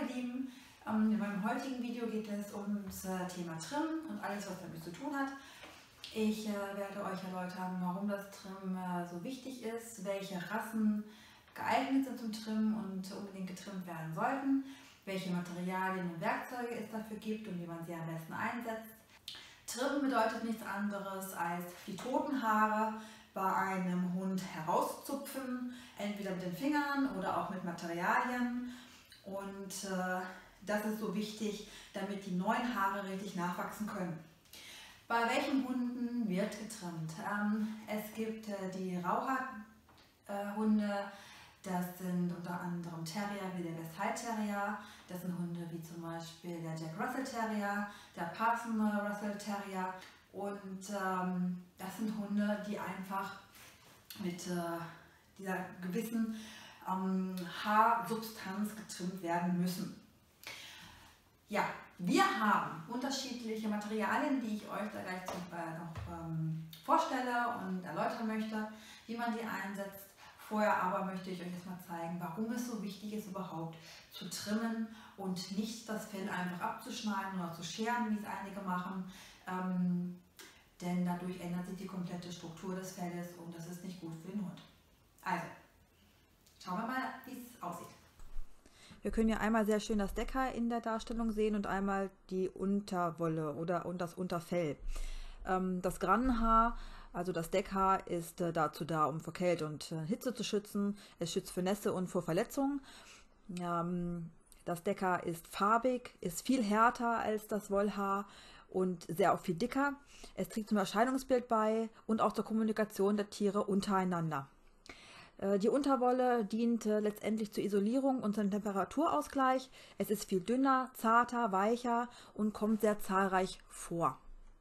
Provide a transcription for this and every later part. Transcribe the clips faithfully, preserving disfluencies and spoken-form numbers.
ihr Lieben, in meinem heutigen Video geht es ums Thema Trimmen und alles, was damit zu tun hat. Ich werde euch erläutern, warum das Trimmen so wichtig ist, welche Rassen geeignet sind zum Trimmen und unbedingt getrimmt werden sollten, welche Materialien und Werkzeuge es dafür gibt und wie man sie am besten einsetzt. Trimmen bedeutet nichts anderes als die toten Haare bei einem Hund herauszupfen, entweder mit den Fingern oder auch mit Materialien. Und äh, das ist so wichtig, damit die neuen Haare richtig nachwachsen können. Bei welchen Hunden wird getrimmt? Ähm, es gibt äh, die Rauhaarhunde, äh, das sind unter anderem Terrier wie der West High Terrier, das sind Hunde wie zum Beispiel der Jack Russell Terrier, der Parson Russell Terrier und ähm, das sind Hunde, die einfach mit äh, dieser gewissen ähm, Haarsubstanz getrimmt werden müssen. Ja, wir haben unterschiedliche Materialien, die ich euch da gleich noch ähm, vorstelle und erläutern möchte, wie man die einsetzt. Vorher aber möchte ich euch jetzt mal zeigen, warum es so wichtig ist, überhaupt zu trimmen und nicht das Fell einfach abzuschneiden oder zu scheren, wie es einige machen. Ähm, denn dadurch ändert sich die komplette Struktur des Felles und das ist nicht gut für den Hund. Also, schauen wir mal, wie es aussieht. Wir können ja einmal sehr schön das Deckhaar in der Darstellung sehen und einmal die Unterwolle oder und das Unterfell. Ähm, das Grannenhaar, also das Deckhaar, ist äh, dazu da, um vor Kälte und äh, Hitze zu schützen. Es schützt für Nässe und vor Verletzungen. Ähm, das Deckhaar ist farbig, ist viel härter als das Wollhaar und sehr auch viel dicker. Es trägt zum Erscheinungsbild bei und auch zur Kommunikation der Tiere untereinander. Die Unterwolle dient letztendlich zur Isolierung und zum Temperaturausgleich. Es ist viel dünner, zarter, weicher und kommt sehr zahlreich vor.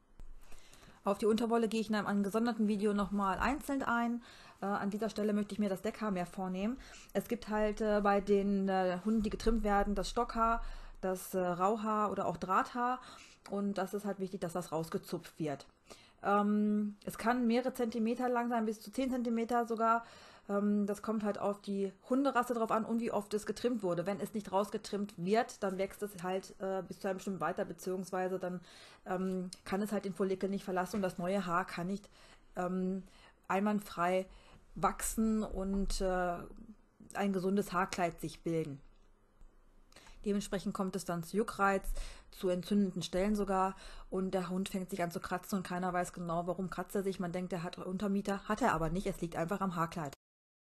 Auf die Unterwolle gehe ich in einem gesonderten Video nochmal einzeln ein. Äh, an dieser Stelle möchte ich mir das Deckhaar mehr vornehmen. Es gibt halt äh, bei den äh, Hunden, die getrimmt werden, das Stockhaar, das äh, Rauhaar oder auch Drahthaar. Und das ist halt wichtig, dass das rausgezupft wird. Ähm, es kann mehrere Zentimeter lang sein, bis zu zehn Zentimeter sogar. Ähm, das kommt halt auf die Hunderasse drauf an und wie oft es getrimmt wurde. Wenn es nicht rausgetrimmt wird, dann wächst es halt äh, bis zu einem bestimmten weiter, beziehungsweise dann ähm, kann es halt den Follikel nicht verlassen und das neue Haar kann nicht ähm, einwandfrei wachsen und äh, ein gesundes Haarkleid sich bilden. Dementsprechend kommt es dann zu Juckreiz, zu entzündeten Stellen sogar und der Hund fängt sich an zu kratzen und keiner weiß genau, warum kratzt er sich. Man denkt, er hat Untermieter, hat er aber nicht, es liegt einfach am Haarkleid.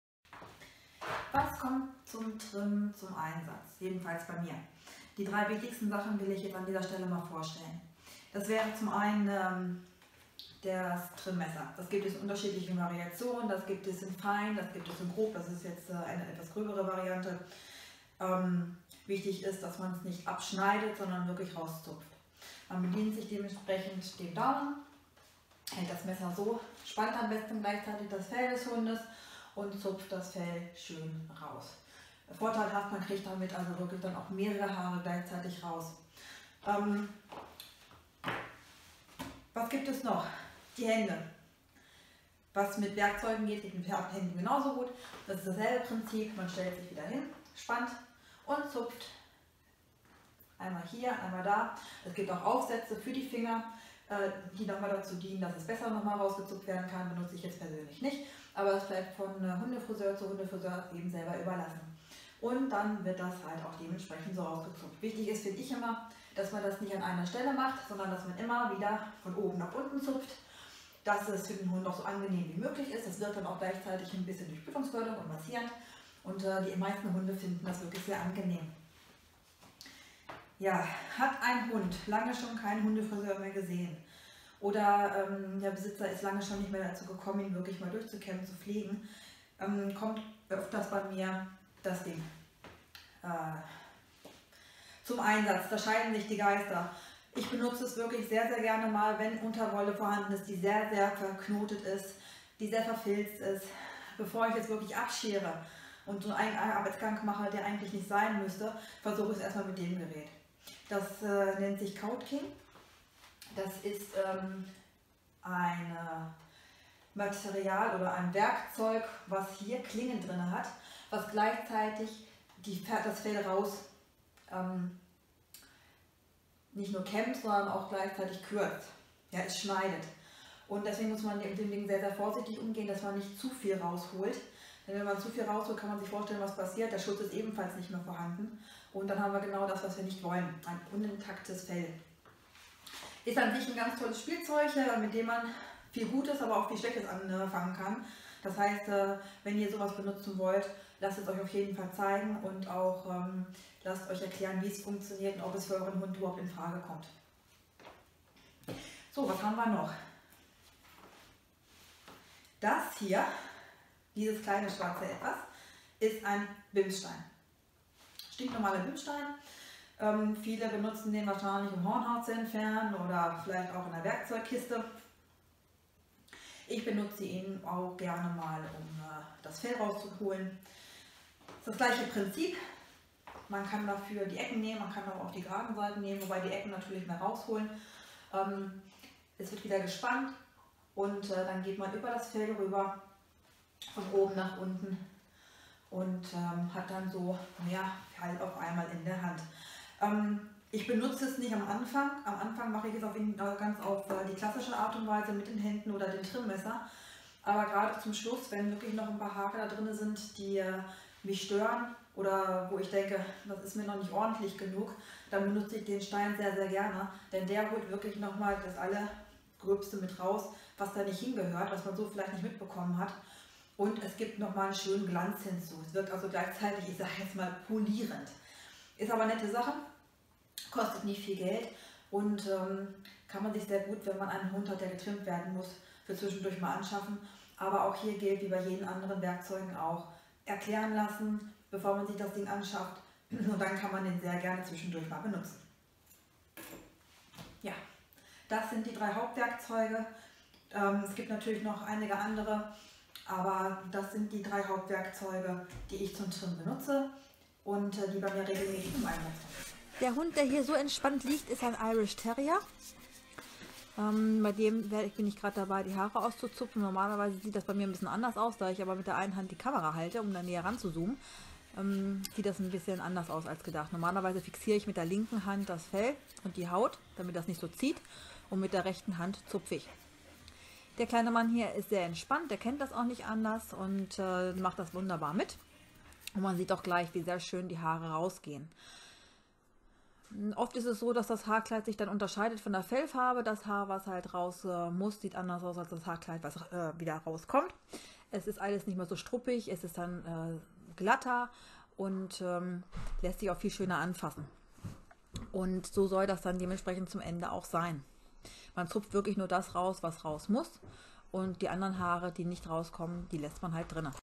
Was kommt zum Trimmen zum Einsatz? Jedenfalls bei mir. Die drei wichtigsten Sachen will ich jetzt an dieser Stelle mal vorstellen. Das wäre zum einen ähm, das Trimmmesser. Das gibt es in unterschiedlichen Variationen, das gibt es in fein, das gibt es in grob, das ist jetzt äh, eine etwas gröbere Variante. Ähm, wichtig ist, dass man es nicht abschneidet, sondern wirklich rauszupft. Man bedient sich dementsprechend dem Daumen, hält das Messer so, spannt am besten gleichzeitig das Fell des Hundes und zupft das Fell schön raus. Vorteilhaft, man kriegt damit also wirklich dann auch mehrere Haare gleichzeitig raus. Ähm, was gibt es noch? Die Hände. Was mit Werkzeugen geht, geht mit Händen genauso gut. Das ist dasselbe Prinzip, man stellt sich wieder hin, spannt und zupft. Einmal hier, einmal da. Es gibt auch Aufsätze für die Finger, die nochmal dazu dienen, dass es besser nochmal rausgezupft werden kann. Benutze ich jetzt persönlich nicht, aber es bleibt von Hundefriseur zu Hundefriseur eben selber überlassen. Und dann wird das halt auch dementsprechend so rausgezupft. Wichtig ist, finde ich immer, dass man das nicht an einer Stelle macht, sondern dass man immer wieder von oben nach unten zupft, dass es für den Hund auch so angenehm wie möglich ist. Das wird dann auch gleichzeitig ein bisschen durchblutungsfördernd und massierend. Und äh, die meisten Hunde finden das wirklich sehr angenehm. Ja, hat ein Hund lange schon keinen Hundefriseur mehr gesehen oder ähm, der Besitzer ist lange schon nicht mehr dazu gekommen, ihn wirklich mal durchzukämmen, zu pflegen, ähm, kommt öfters bei mir das Ding äh, zum Einsatz. Da scheiden sich die Geister. Ich benutze es wirklich sehr, sehr gerne mal, wenn Unterwolle vorhanden ist, die sehr, sehr verknotet ist, die sehr verfilzt ist, bevor ich jetzt wirklich abschere und so einen Arbeitsgang mache, der eigentlich nicht sein müsste, versuche ich es erstmal mit dem Gerät. Das äh, nennt sich Coat King. Das ist ähm, ein Material oder ein Werkzeug, was hier Klingen drin hat, was gleichzeitig die, das Fell raus ähm, nicht nur kämmt, sondern auch gleichzeitig kürzt. Ja, es schneidet. Und deswegen muss man mit dem Ding sehr, sehr vorsichtig umgehen, dass man nicht zu viel rausholt. Denn wenn man zu viel rausholt, kann man sich vorstellen, was passiert. Der Schutz ist ebenfalls nicht mehr vorhanden. Und dann haben wir genau das, was wir nicht wollen. Ein unintaktes Fell. Ist an sich ein ganz tolles Spielzeug, mit dem man viel Gutes, aber auch viel Schlechtes anfangen kann. Das heißt, wenn ihr sowas benutzen wollt, lasst es euch auf jeden Fall zeigen und auch ähm, lasst euch erklären, wie es funktioniert und ob es für euren Hund überhaupt in Frage kommt. So, was haben wir noch? Das hier, dieses kleine schwarze Etwas, ist ein Bimsstein. Stinknormaler Bimsstein. Ähm, viele benutzen den wahrscheinlich, um Hornhaut zu entfernen oder vielleicht auch in der Werkzeugkiste. Ich benutze ihn auch gerne mal, um äh, das Fell rauszuholen. Das gleiche Prinzip. Man kann dafür die Ecken nehmen, man kann aber auch die geraden Seiten nehmen, wobei die Ecken natürlich mehr rausholen. Ähm, es wird wieder gespannt und äh, dann geht man über das Fell rüber, von oben nach unten und ähm, hat dann so mehr Halt auf einmal in der Hand. Ähm, ich benutze es nicht am Anfang. Am Anfang mache ich es auf ihn, äh, ganz auf äh, die klassische Art und Weise mit den Händen oder dem Trimmmesser. Aber gerade zum Schluss, wenn wirklich noch ein paar Haare da drin sind, die äh, mich stören oder wo ich denke, das ist mir noch nicht ordentlich genug, dann benutze ich den Stein sehr, sehr gerne. Denn der holt wirklich nochmal das Allergröbste mit raus, was da nicht hingehört, was man so vielleicht nicht mitbekommen hat. Und es gibt nochmal einen schönen Glanz hinzu. Es wirkt also gleichzeitig, ich sage jetzt mal, polierend. Ist aber eine nette Sache, kostet nicht viel Geld und ähm, kann man sich sehr gut, wenn man einen Hund hat, der getrimmt werden muss, für zwischendurch mal anschaffen. Aber auch hier gilt, wie bei jeden anderen Werkzeugen auch, erklären lassen, bevor man sich das Ding anschafft. Und dann kann man den sehr gerne zwischendurch mal benutzen. Ja, das sind die drei Hauptwerkzeuge. Ähm, es gibt natürlich noch einige andere, aber das sind die drei Hauptwerkzeuge, die ich zum Trimmen benutze und äh, die bei mir regelmäßig im Einsatz sind. Der Hund, der hier so entspannt liegt, ist ein Irish Terrier. Ähm, bei dem bin ich gerade dabei, die Haare auszuzupfen. Normalerweise sieht das bei mir ein bisschen anders aus, da ich aber mit der einen Hand die Kamera halte, um da näher ran zu zoomen. Ähm, sieht das ein bisschen anders aus als gedacht. Normalerweise fixiere ich mit der linken Hand das Fell und die Haut, damit das nicht so zieht, und mit der rechten Hand zupfe ich. Der kleine Mann hier ist sehr entspannt, der kennt das auch nicht anders und äh, macht das wunderbar mit. Und man sieht auch gleich, wie sehr schön die Haare rausgehen. Oft ist es so, dass das Haarkleid sich dann unterscheidet von der Fellfarbe. Das Haar, was halt raus äh, muss, sieht anders aus als das Haarkleid, was äh, wieder rauskommt. Es ist alles nicht mehr so struppig, es ist dann äh, glatter und ähm, lässt sich auch viel schöner anfassen. Und so soll das dann dementsprechend zum Ende auch sein. Man zupft wirklich nur das raus, was raus muss, und die anderen Haare, die nicht rauskommen, die lässt man halt drinnen.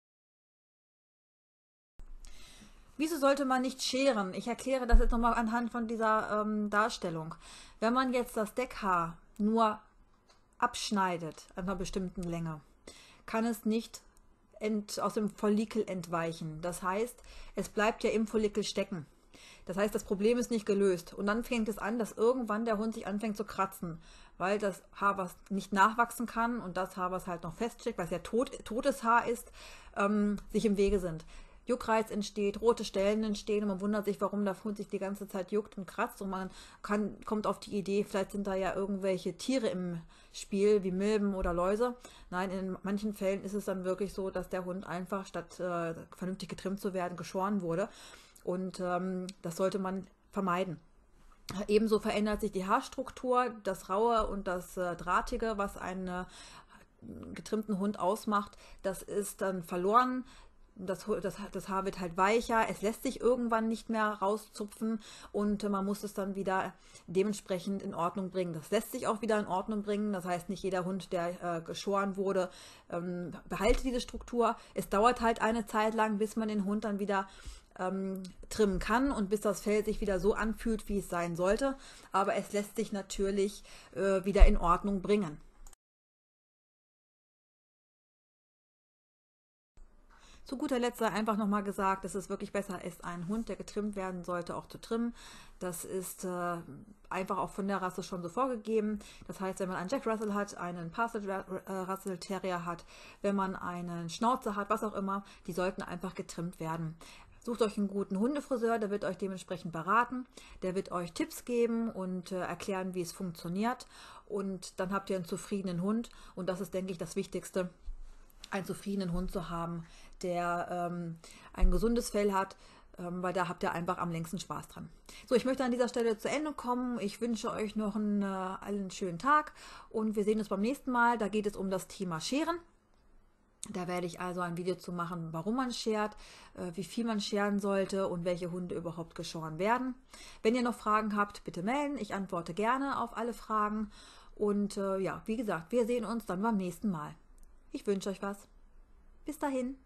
Wieso sollte man nicht scheren? Ich erkläre das jetzt nochmal anhand von dieser ähm, Darstellung. Wenn man jetzt das Deckhaar nur abschneidet an einer bestimmten Länge, kann es nicht ent, aus dem Follikel entweichen. Das heißt, es bleibt ja im Follikel stecken. Das heißt, das Problem ist nicht gelöst. Und dann fängt es an, dass irgendwann der Hund sich anfängt zu kratzen, weil das Haar, was nicht nachwachsen kann, und das Haar, was halt noch feststeckt, was ja tot, totes Haar ist, ähm, sich im Wege sind. Juckreiz entsteht, rote Stellen entstehen und man wundert sich, warum der Hund sich die ganze Zeit juckt und kratzt, und man kann, kommt auf die Idee, vielleicht sind da ja irgendwelche Tiere im Spiel, wie Milben oder Läuse. Nein, in manchen Fällen ist es dann wirklich so, dass der Hund einfach, statt äh, vernünftig getrimmt zu werden, geschoren wurde, und ähm, das sollte man vermeiden. Ebenso verändert sich die Haarstruktur, das Raue und das äh, Drahtige, was einen äh, getrimmten Hund ausmacht, das ist dann verloren. Das, das, das Haar wird halt weicher, es lässt sich irgendwann nicht mehr rauszupfen und man muss es dann wieder dementsprechend in Ordnung bringen. Das lässt sich auch wieder in Ordnung bringen, das heißt, nicht jeder Hund, der äh, geschoren wurde, ähm, behalte diese Struktur. Es dauert halt eine Zeit lang, bis man den Hund dann wieder ähm, trimmen kann und bis das Fell sich wieder so anfühlt, wie es sein sollte, aber es lässt sich natürlich äh, wieder in Ordnung bringen. Zu guter Letzt sei einfach nochmal gesagt, dass es wirklich besser ist, einen Hund, der getrimmt werden sollte, auch zu trimmen. Das ist äh, einfach auch von der Rasse schon so vorgegeben. Das heißt, wenn man einen Jack Russell hat, einen Parcel Russell Terrier hat, wenn man einen Schnauzer hat, was auch immer, die sollten einfach getrimmt werden. Sucht euch einen guten Hundefriseur, der wird euch dementsprechend beraten, der wird euch Tipps geben und äh, erklären, wie es funktioniert, und dann habt ihr einen zufriedenen Hund, und das ist, denke ich, das Wichtigste, einen zufriedenen Hund zu haben, der ähm, ein gesundes Fell hat, ähm, weil da habt ihr einfach am längsten Spaß dran. So, ich möchte an dieser Stelle zu Ende kommen. Ich wünsche euch noch einen, äh, einen schönen Tag, und wir sehen uns beim nächsten Mal. Da geht es um das Thema Scheren. Da werde ich also ein Video zu machen, warum man schert, äh, wie viel man scheren sollte und welche Hunde überhaupt geschoren werden. Wenn ihr noch Fragen habt, bitte melden. Ich antworte gerne auf alle Fragen. Und äh, ja, wie gesagt, wir sehen uns dann beim nächsten Mal. Ich wünsche euch was. Bis dahin.